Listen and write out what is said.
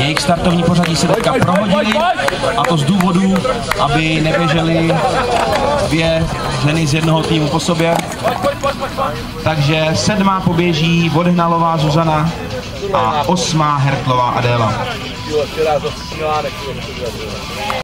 Jejich startovní pořadí se teďka prohodili, a to z důvodu, aby neběžely dvě ženy z jednoho týmu po sobě. Takže 7. poběží Vodehnalová Zuzana a 8. Hertlová Adéla.